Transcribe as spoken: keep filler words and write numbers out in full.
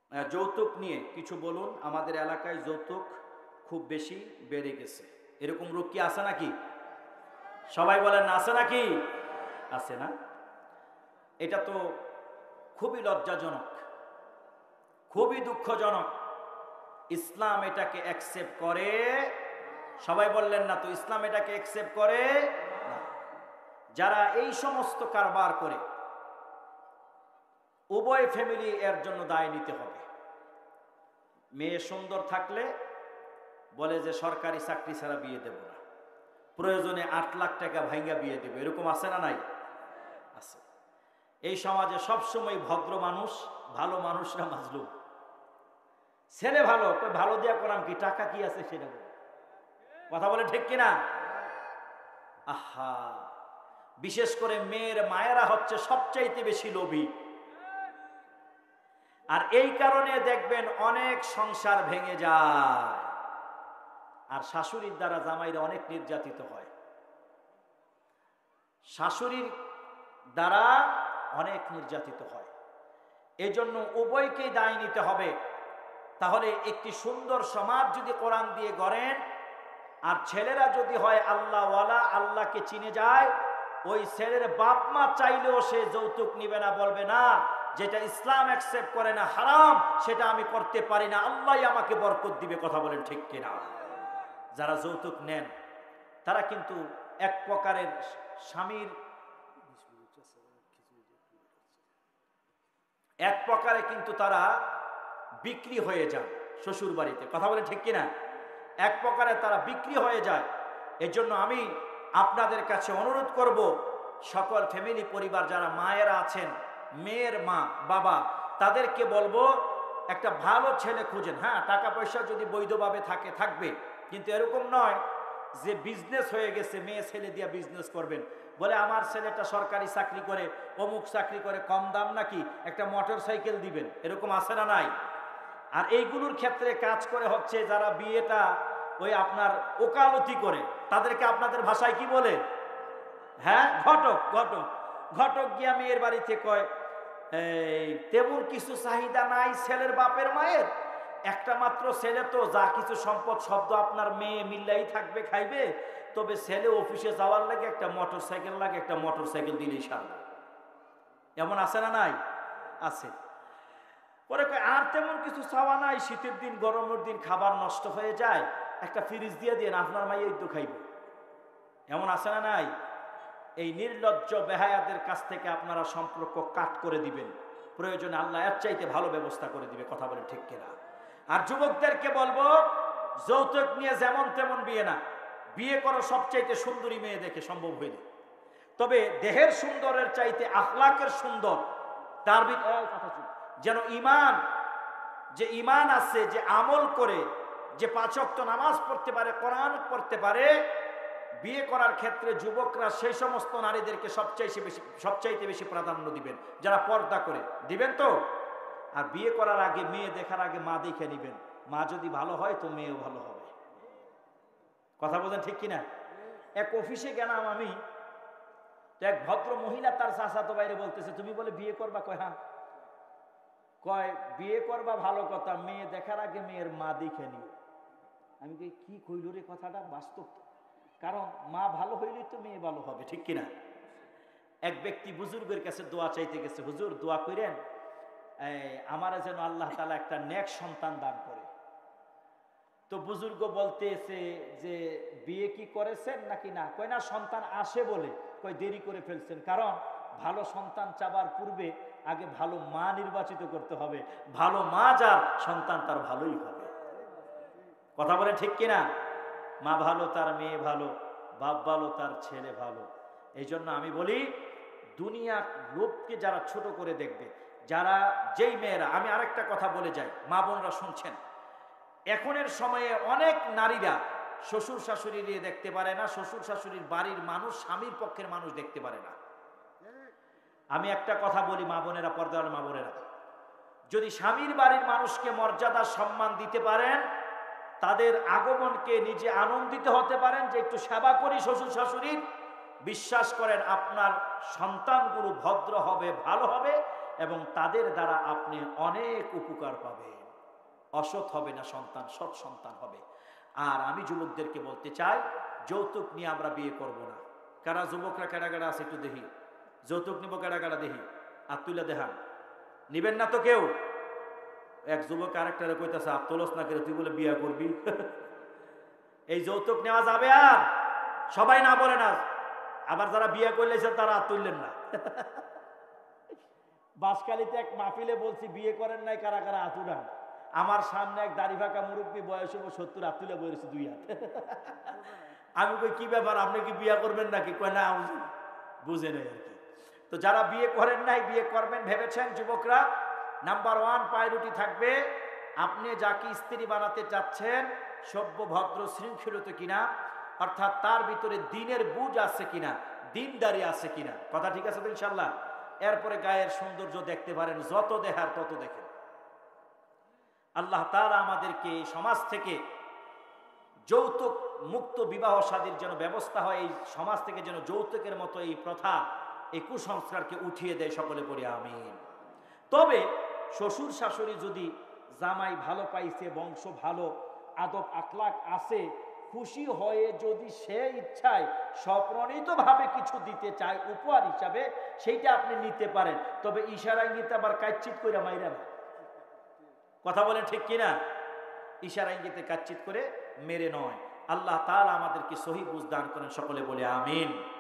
যৌতুক নিয়ে কিছু বলুন। আমাদের এলাকায় যৌতুক খুব বেশি বেড়ে গেছে, এরকম রোগ কি আছে নাকি? সবাই বলেন না, আছে নাকি? আছে না? এটা তো খুবই লজ্জাজনক, খুবই দুঃখজনক। ইসলাম এটাকে অ্যাকসেপ্ট করে? সবাই বললেন না তো, ইসলাম এটাকে অ্যাকসেপ্ট করে না। যারা এই সমস্ত কারবার করে, উভয় ফ্যামিলি এর জন্য দায় নিতে হবে। মেয়ে সুন্দর থাকলে বলে যে সরকারি চাকরি ছাড়া বিয়ে দেব না, প্রয়োজনে আট লাখ টাকা ভাঙ্গা বিয়ে দেব, এরকম আছে না নাই? আছে। এই সমাজে সবসময় ভদ্র মানুষ, ভালো মানুষরা মাজলুম। ছেলে ভালো, ভালো দিয়া করাম কি, টাকা কি আছে সেটা বলে কথা বলে, ঠিক কিনা? আহা, বিশেষ করে মেয়ের মায়েরা হচ্ছে সবচাইতে বেশি লোভী। আর এই কারণে দেখবেন অনেক সংসার ভেঙে যায়, আর শাশুড়ির দ্বারা জামাইরা অনেক নির্যাতিত হয়। শাশুড়ির দ্বারা অনেক নির্যাতিত হয়। এই জন্য উভয়কেই দায় নিতে হবে। তাহলে একটি সুন্দর সমাজ যদি কোরআন দিয়ে গড়েন, আর ছেলেরা যদি হয় আল্লাহওয়ালা, আল্লাহকে চিনে যায়, ওই ছেলের বাপ মা চাইলেও সে যৌতুক নিবে না, বলবে না যেটা ইসলাম অ্যাকসেপ্ট করে না, হারাম, সেটা আমি করতে পারি না, আল্লাহই আমাকে বরকত দিবে। কথা বলেন ঠিক কিনা? যারা যৌতুক নেন তারা কিন্তু এক প্রকারের স্বামীর, এক প্রকারে কিন্তু তারা বিক্রি হয়ে যান শ্বশুর বাড়িতে। কথা বলেন ঠিক কিনা? এক প্রকারে তারা বিক্রি হয়ে যায়। এর জন্য আমি আপনাদের কাছে অনুরোধ করব, সকল ফ্যামিলি পরিবার যারা মায়েরা আছেন, মেয়ের মা বাবা, তাদেরকে বলবো একটা ভালো ছেলে খুঁজেন। হ্যাঁ, টাকা পয়সা যদি বৈধভাবে থাকে থাকবে, কিন্তু এরকম নয় যে বিজনেস হয়ে গেছে, মেয়ে ছেলে দিয়ে বিজনেস করবেন। বলে আমার ছেলেটা সরকারি চাকরি করে, অমুক চাকরি করে, কম দাম নাকি একটা মোটর সাইকেল দিবেন, এরকম আছে না নাই? আর এইগুলোর ক্ষেত্রে কাজ করে হচ্ছে যারা বিয়েটা ওই আপনার ওকালতি করে, তাদেরকে আপনাদের ভাষায় কি বলে? হ্যাঁ, ঘটক। ঘটক ঘটক গিয়া মেয়ের বাড়িতে কয়, এই তেমন কিছু চাহিদা নাই ছেলের বাপের মায়ের, একটা মাত্র ছেলে তো, যা কিছু সম্পদ শব্দ আপনার মেয়ে মিল্লাই থাকবে, খাইবে, তবে ছেলে অফিসে যাওয়ার লাগে একটা মোটর সাইকেল লাগে, একটা মোটর সাইকেল দিলেই সারবে। এমন আছে না নাই? আছে। পরে আর তেমন কিছু চাওয়া নাই, শীতের দিন গরমের দিন খাবার নষ্ট হয়ে যায়, একটা ফ্রিজ দিয়ে দিয়ে আপনার মাই এই তো খাইবে। এমন আছে না নাই? এই নির্লজ্জ বেহায়াদের কাছ থেকে আপনারা সম্পর্ক কাট করে দিবেন, প্রয়োজনে আল্লাহ এর চাইতে ভালো ব্যবস্থা করে দিবে। কথা বলে ঠিক কিনা? আর যুবকদেরকে বলবো, যৌতুক নিয়ে যেমন তেমন বিয়ে না, বিয়ে করো সবচাইতে সুন্দরী মেয়ে দেখে সম্ভব হইলে, তবে দেহের সুন্দরের চাইতে আখলাকের সুন্দর, তার ভিতরে যেন ইমান, যে ইমান আছে, যে আমল করে, যে পাঁচ ওয়াক্ত নামাজ পড়তে পারে, কোরআন পড়তে পারে, বিয়ে করার ক্ষেত্রে যুবকরা সেই সমস্ত নারীদেরকে সবচাইতে বেশি সবচাইতে বেশি প্রাধান্য দিবেন যারা পর্দা করে। দিবেন তো? আর বিয়ে করার আগে, মেয়ে দেখার আগে মা দেখে নিবেন, মা যদি ভালো হয় তো মেয়েও ভালো হবে। কথা বলেন ঠিক কিনা? এক অফিসে গেলাম আমি, তো এক ভদ্র মহিলা তার চাচাতো বাইরে বলতেছে, তুমি বলে বিয়ে করবা? কয় হ্যাঁ। কয় বিয়ে করবা ভালো কথা, মেয়ে দেখার আগে মেয়ের মা দেখে নিও। আমি কি কইল রে কথাটা? বাস্তব, কারণ মা ভালো হইলেই তো মেয়ে ভালো হবে, ঠিক কিনা? এক ব্যক্তি বুজুর্গের কাছে দোয়া চাইতে গেছে, হুজুর দোয়া করেন আমার যেন আল্লাহ তাআলা একটা নেক সন্তান দান করে। তো বুজুর্গ বলতেছে যে বিয়ে কি করেছেন নাকি না? কয় না, সন্তান আসে বলে। কয় দেরি করে ফেলছেন, কারণ ভালো সন্তান চাবার পূর্বে আগে ভালো মা নির্বাচিত করতে হবে। ভালো মা যার, সন্তান তার ভালোই হবে। কথা বলে ঠিক কিনা? মা ভালো তার মেয়ে ভালো, বাপ ভালো তার ছেলে ভালো। এই জন্য আমি বলি, দুনিয়া লোককে যারা ছোট করে দেখবে, যারা যেই মেয়েরা, আমি আরেকটা কথা বলে যাই, মা বোনরা শুনছেন, এখনের সময়ে অনেক নারীরা শ্বশুর শাশুড়ি দিয়ে দেখতে পারে না, শ্বশুর শাশুড়ির বাড়ির মানুষ, স্বামীর পক্ষের মানুষ দেখতে পারে না। আমি একটা কথা বলি, মা বোনেরা, পর্দার মা বোনেরা, যদি স্বামীর বাড়ির মানুষকে মর্যাদা সম্মান দিতে পারেন, তাদের আগমনকে নিজে আনন্দিত হতে পারেন যে একটু সেবা করি শ্বশুর শাশুড়ির, বিশ্বাস করেন আপনার সন্তানগুলো ভদ্র হবে, ভালো হবে, এবং তাদের দ্বারা আপনি অনেক উপকার পাবেন। অসৎ হবে না সন্তান, সৎ সন্তান হবে। আর আমি যুবকদেরকে বলতে চাই, যৌতুক নিয়ে আমরা বিয়ে করব না। কারা যুবকরা কেডা কেডা আছে একটু দেখি, যৌতুক নিব কেডা কেডা দেখি, আর তুলে দেখান। নিবেন না তো কেউ? এক যুবক আরেকটারে কইতাছে, আর তোলস না করে, তুই বলে বিয়ে করবি। এই যৌতুক নেওয়া যাবে? আর সবাই না বলে না, আবার যারা বিয়ে করলেছে তারা আর তুললেন না। বাসকালিতে এক মাহফিলে বলছি, বিয়ে করেন নাই কারা কারা হাত উঠান। আমার সামনে এক দাড়ি ফাঁকা মুরব্বী, বয়স হবো সত্তর, হাত তুলে বলেছে দুই হাত। আমি কই কি ব্যাপার, আপনি কি বিয়ে করবেন নাকি? কয় না, বুঝে নেই আর কি। তো যারা বিয়ে করেন নাই, বিয়ে করবেন ভেবেছেন যুবকরা, নাম্বার ওয়ান প্রায়োরিটি থাকবে আপনি যাকে স্ত্রী বানাতে চাচ্ছেন সভ্য, ভদ্র, শৃঙ্খলিত কিনা, অর্থাৎ তার ভিতরে দিনের বুঝ আছে কিনা, দিনদারি আছে কিনা। কথা ঠিক আছে তো ইনশাল্লাহ? এরপরে গায়ের সৌন্দর্য দেখতে পারেন, যত দেখার তত দেখেন। আল্লাহ তাআলা আমাদেরকে সমাজ থেকে যৌতুক মুক্ত বিবাহ শাদীর যেন ব্যবস্থা হয়, এই সমাজ থেকে যেন যৌতুকের মতো এই প্রথা, এই কুসংস্কারকে উঠিয়ে দেয়। সকলে পড়ি আমিন। তবে শ্বশুর শাশুড়ি যদি জামাই ভালো পাইছে, বংশ ভালো, আদব আখলাক আছে, খুশি হয়ে যদি সে ইচ্ছায় স্বপ্রণীত ভাবে কিছু দিতে চায় উপহার হিসাবে, সেইটা আপনি নিতে পারেন। তবে ইশারায় নিতে আবার কাচ্চিত করে মাইরা না। কথা বলেন ঠিক কিনা? ইশারা ইঙ্গিতে কাচ্চিত করে মেরে নয়। আল্লাহ তাআলা আমাদেরকে সহি বুঝ দান করেন। সকলে বলে আমিন।